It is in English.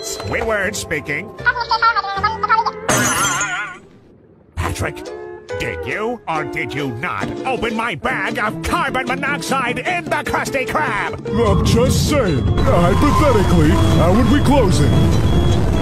Squidward speaking. Patrick, did you or did you not open my bag of carbon monoxide in the Krusty Krab? I'm just saying, hypothetically, how would we close it?